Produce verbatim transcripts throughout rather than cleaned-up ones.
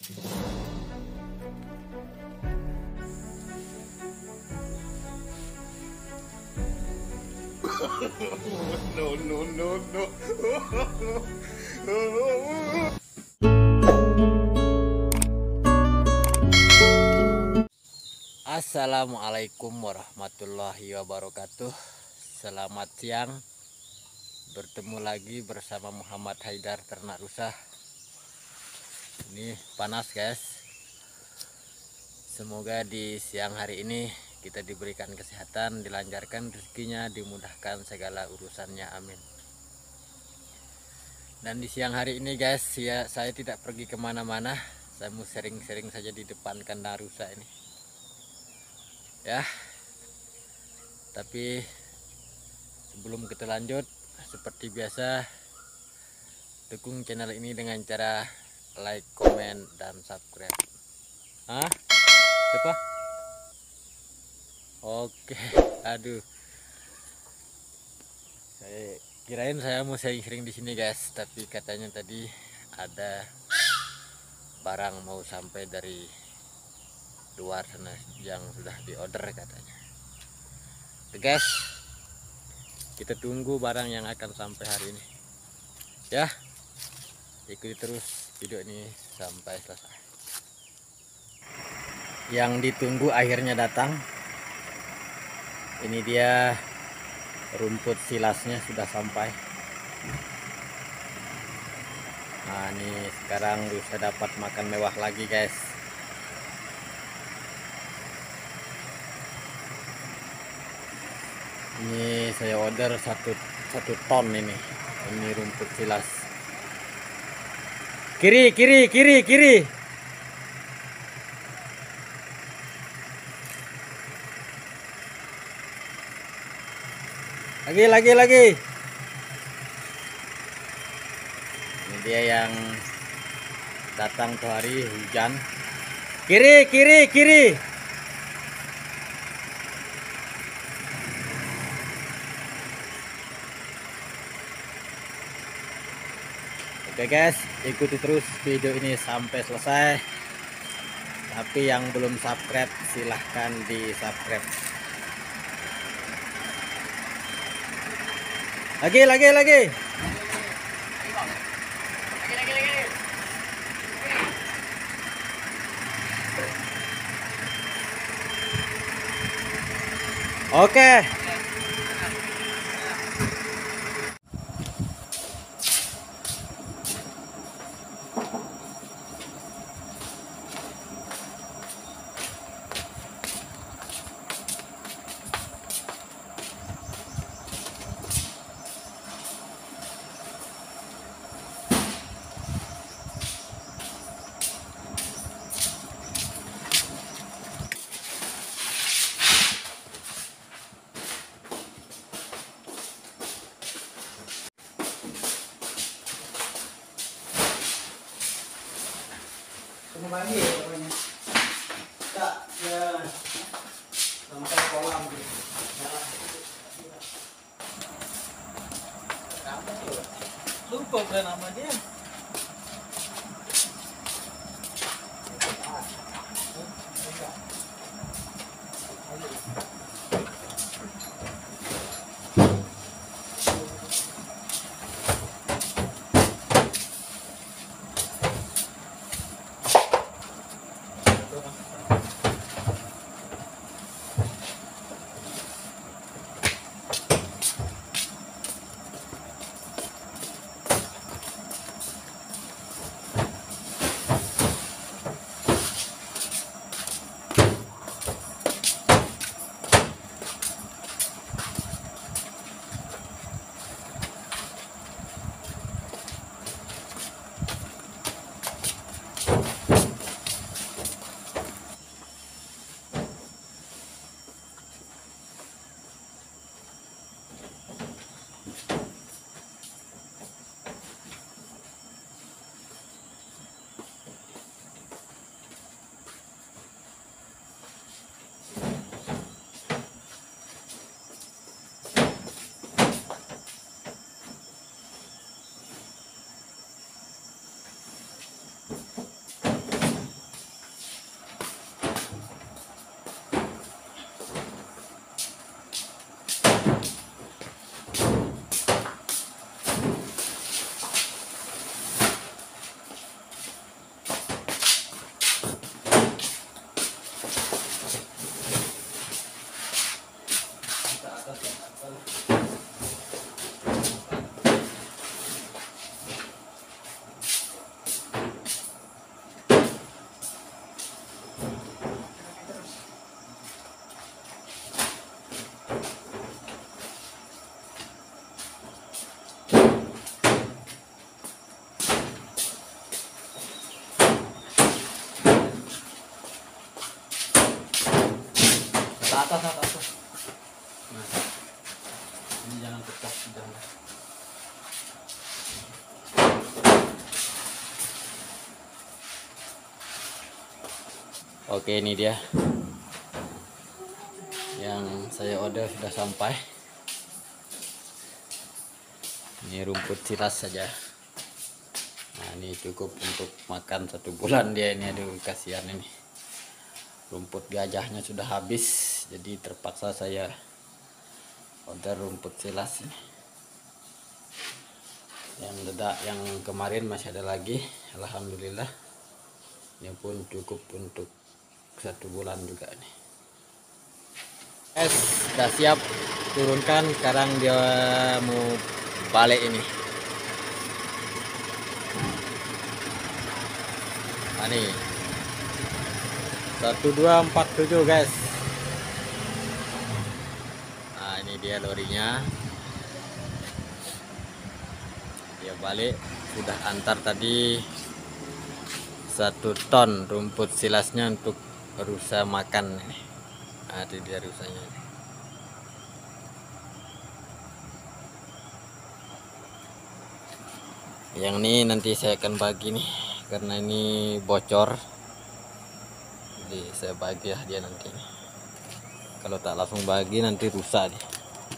No, no, no, no. Assalamualaikum warahmatullahi wabarakatuh. Selamat siang. Bertemu lagi bersama Muhammad Haidar Ternak Rusa. Ini panas guys. Semoga di siang hari ini kita diberikan kesehatan, dilancarkan rezekinya, dimudahkan segala urusannya, amin. Dan di siang hari ini guys, ya, saya tidak pergi kemana-mana. Saya mau sering-sering saja di depan kandang rusa ini ya. Tapi sebelum kita lanjut, seperti biasa, dukung channel ini dengan cara like, komen, dan subscribe. Hah? Apa? Oke, aduh. Saya kirain saya mau sering-sering di sini guys, tapi katanya tadi ada barang mau sampai dari luar sana yang sudah diorder katanya. Oke guys, kita tunggu barang yang akan sampai hari ini ya. Ikuti terus video ini sampai selesai. Yang ditunggu akhirnya datang. Ini dia, rumput silasnya sudah sampai. Nah ini sekarang rusa dapat makan mewah lagi guys. Ini saya order satu satu ton ini. Ini rumput silas. Kiri, kiri, kiri, kiri. Lagi, lagi, lagi. Ini dia yang datang tuh hari hujan. Kiri, kiri, kiri. Oke guys, ikuti terus video ini sampai selesai. Tapi yang belum subscribe, silahkan di subscribe. Lagi, lagi, lagi. Oke. Lagi ya pokoknya. Tak ya sampai kolam gitu. Lupa kan nama dia. Oke, ini dia yang saya order sudah sampai. Ini rumput silas saja. Nah, ini cukup untuk makan satu bulan dia ini. Aduh, kasihan ini. Rumput gajahnya sudah habis, jadi terpaksa saya order rumput silas ini. Yang dedak yang kemarin masih ada lagi, alhamdulillah. Ini pun cukup untuk satu bulan juga nih. Es sudah siap turunkan, sekarang dia mau balik ini. Nah, nih satu dua empat tujuh guys. Nah, ini dia lorinya, dia balik. Sudah antar tadi satu ton rumput silasnya untuk rusa makan. Nah, itu dia rusanya. Yang ini nanti saya akan bagi nih, karena ini bocor, jadi saya bagi lah dia nanti. Kalau tak langsung bagi nanti rusak dia.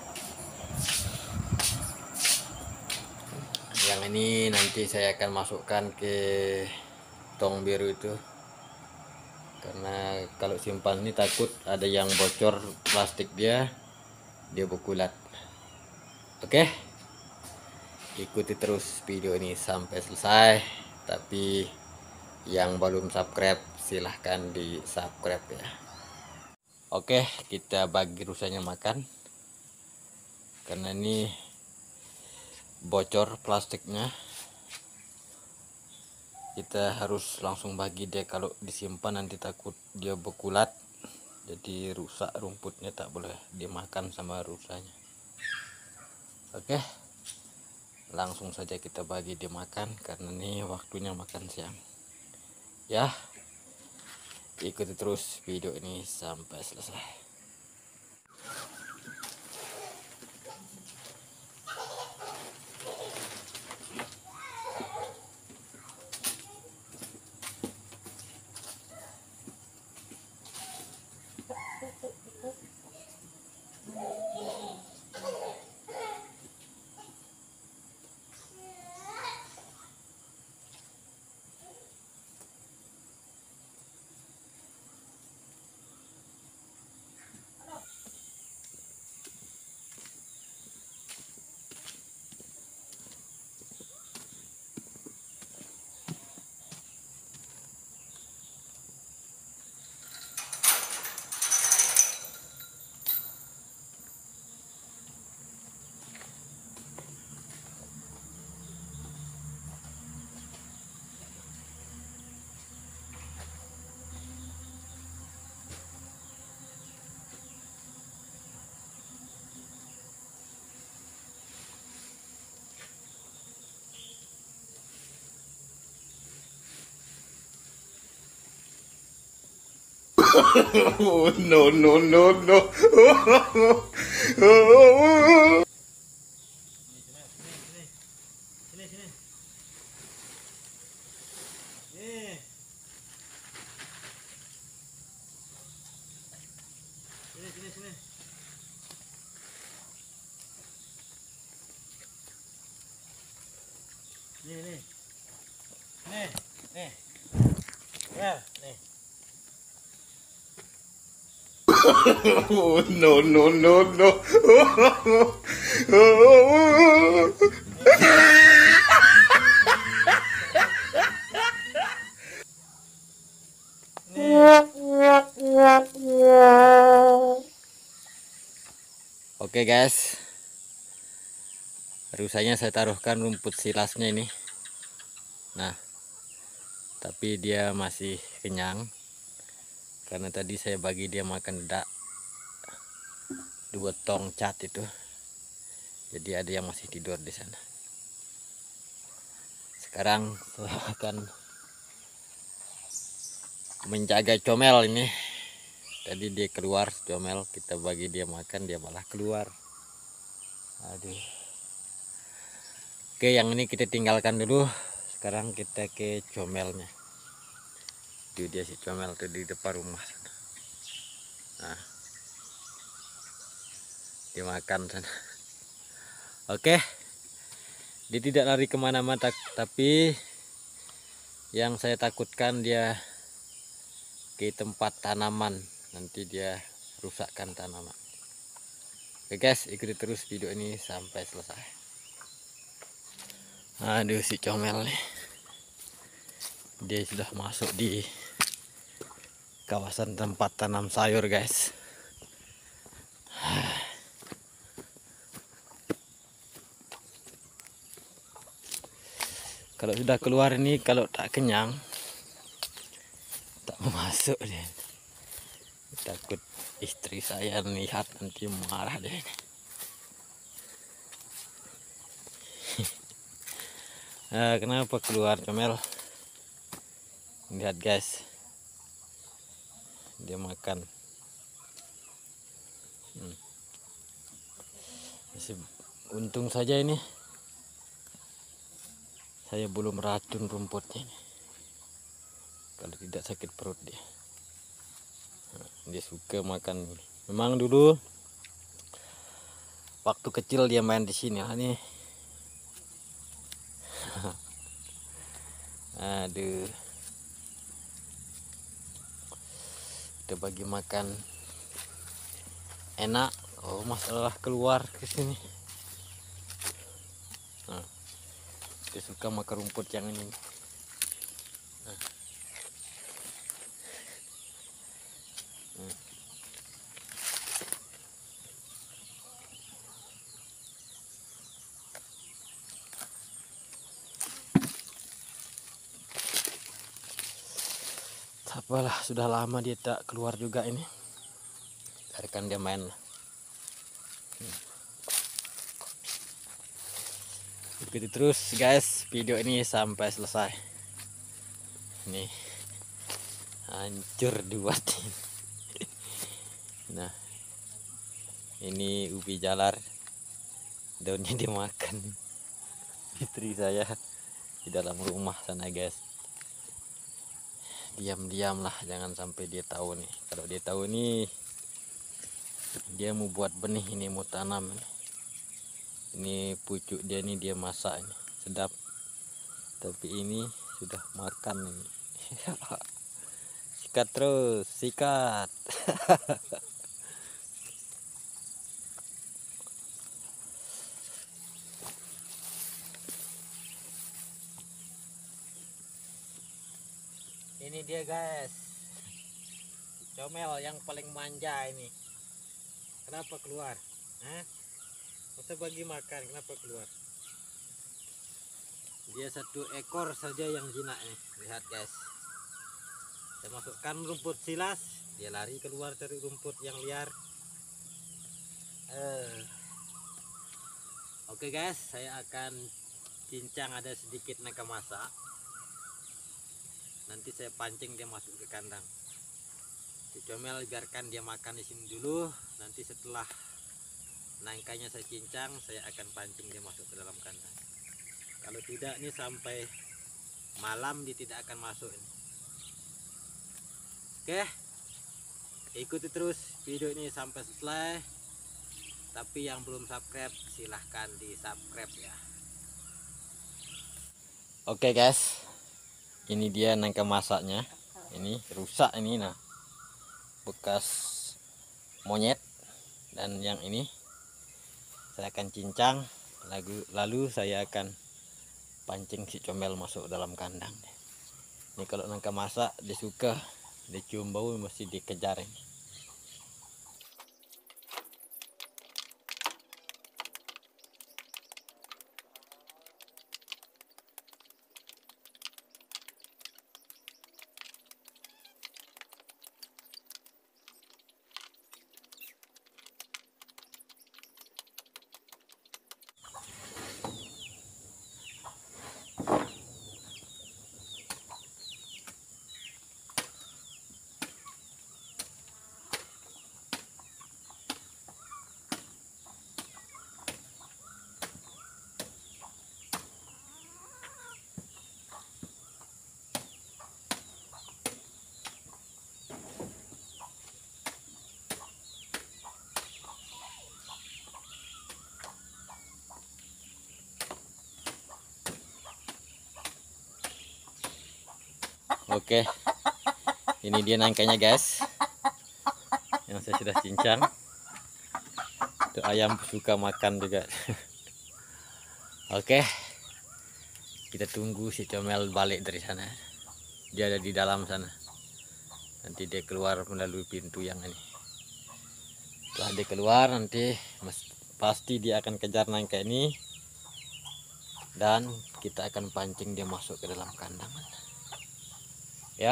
Yang ini nanti saya akan masukkan ke tong biru itu, karena kalau simpan ini takut ada yang bocor plastik dia dia berkulat. Oke, ikuti terus video ini sampai selesai. Tapi yang belum subscribe silahkan di subscribe ya. Oke, kita bagi rusanya makan, karena ini bocor plastiknya. Kita harus langsung bagi dia, kalau disimpan nanti takut dia berkulat, jadi rusak rumputnya, tak boleh dimakan sama rusanya. Oke, langsung saja kita bagi dia makan, karena ini waktunya makan siang ya. Ikuti terus video ini sampai selesai. Oh, no, no, no, no. Sini, sini. Nih. Sini, sini, sini. Nih, nih. Nih, nih. Ya, nih. Oh, no, no, no, no. Oke guys, rusanya saya taruhkan rumput silasnya ini. Nah, tapi dia masih kenyang, karena tadi saya bagi dia makan dedak dua tong cat itu, jadi ada yang masih tidur di sana. Sekarang saya akan menjaga comel ini. Tadi dia keluar comel, kita bagi dia makan, dia malah keluar. Aduh. Oke, yang ini kita tinggalkan dulu. Sekarang kita ke comelnya. Itu dia si comel tuh di depan rumah sana. Nah, dimakan sana. Oke, dia tidak lari kemana-mana, tapi yang saya takutkan dia ke tempat tanaman, nanti dia rusakkan tanaman. Oke guys, ikuti terus video ini sampai selesai. Aduh, si comel nih, dia sudah masuk di kawasan tempat tanam sayur guys. Kalau sudah keluar ini, kalau tak kenyang tak mau masuk dia. Takut istri saya lihat nanti marah deh. Nah, kenapa keluar comel? Lihat guys, dia makan. Hmm. Masih untung saja ini saya belum racun rumputnya ini. Kalau tidak sakit perut dia. Nah, dia suka makan. Memang dulu waktu kecil dia main di sini lah nih. Aduh, kita bagi makan enak. Oh, masalah keluar ke sini. Nah, dia suka makan rumput yang ini. Nah. Hmm. Apalah, sudah lama dia tak keluar juga ini. Biarkan dia main lah. Hmm. Ikuti terus guys video ini sampai selesai. Nih, hancur dibuat. Nah, ini ubi jalar, daunnya dimakan istri saya di dalam rumah sana guys. Diam-diam lah, jangan sampai dia tahu nih. Kalau dia tahu nih, dia mau buat benih ini, mau tanam nih. Ini pucuk dia nih, dia masak ini sedap, tapi ini sudah makan ini. Sikat terus, sikat. Ini dia guys, comel yang paling manja ini. Kenapa keluar? Hah? Masa bagi makan, kenapa keluar? Dia satu ekor saja yang jinak nih. Lihat guys, saya masukkan rumput silas, dia lari keluar dari rumput yang liar. uh. Oke guys, saya akan cincang, ada sedikit nangka masak. Nanti saya pancing dia masuk ke kandang. Si comel biarkan dia makan di sini dulu. Nanti setelah nangkanya saya cincang, saya akan pancing dia masuk ke dalam kandang. Kalau tidak nih sampai malam dia tidak akan masuk ini. Oke, ikuti terus video ini sampai selesai. Tapi yang belum subscribe silahkan di subscribe ya. Oke guys, ini dia nangka masaknya. Ini rusak ini, nah, bekas monyet. Dan yang ini saya akan cincang, lalu, lalu saya akan pancing si comel masuk dalam kandang. Ini kalau nangka masak dia suka, dia cium bau mesti dikejar ini. Oke, ini dia nangkanya guys, yang saya sudah cincang. Itu ayam suka makan juga. Oke, kita tunggu si comel balik dari sana. Dia ada di dalam sana. Nanti dia keluar melalui pintu yang ini. Setelah dia keluar nanti mas, pasti dia akan kejar nangka ini, dan kita akan pancing dia masuk ke dalam kandang. Ya,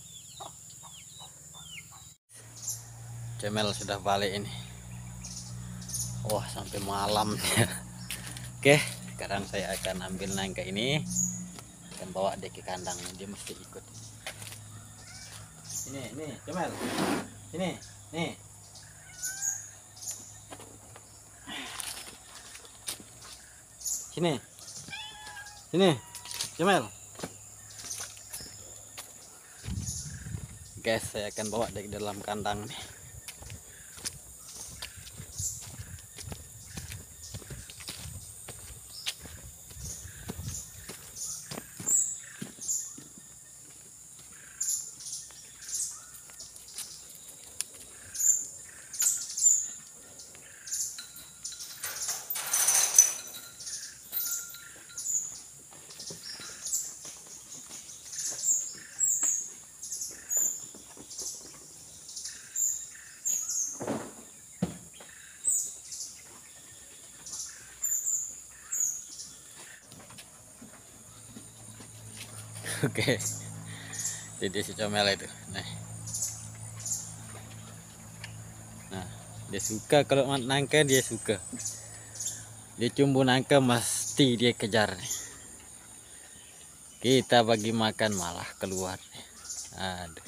comel sudah balik ini. Wah, sampai malam. Oke, sekarang saya akan ambil nangka ini, akan bawa dia ke kandang. Dia mesti ikut. Ini, ini, comel. Sini, nih. Sini. Sini, comel. Guys, saya akan bawa dia ke dalam kandang nih. Oke, jadi si comel itu, nah, nah dia suka kalau nangka, dia suka, dia cumbu nangka mesti dia kejar nih. Kita bagi makan malah keluar nih. Aduh.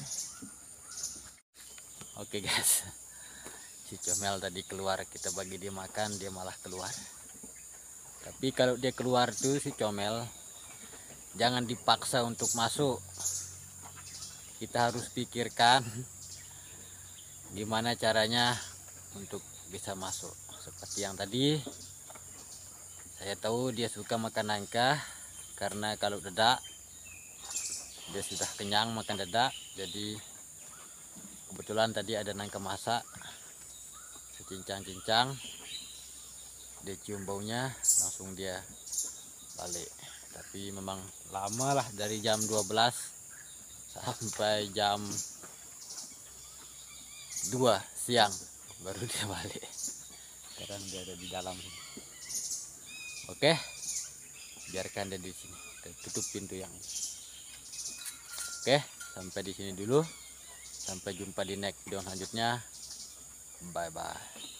Oke guys, si comel tadi keluar, kita bagi dia makan, dia malah keluar. Tapi kalau dia keluar tuh si comel, jangan dipaksa untuk masuk. Kita harus pikirkan gimana caranya untuk bisa masuk. Seperti yang tadi, saya tahu dia suka makan nangka, karena kalau dedak dia sudah kenyang makan dedak. Jadi kebetulan tadi ada nangka masak, secincang-cincang, dia cium baunya, langsung dia balik. Tapi memang lama lah, dari jam dua belas sampai jam dua siang baru dia balik. Sekarang dia ada di dalam sini. Oke, biarkan dia di sini. Kita tutup pintu yang ini. Oke, sampai di sini dulu. Sampai jumpa di next video selanjutnya. Bye bye.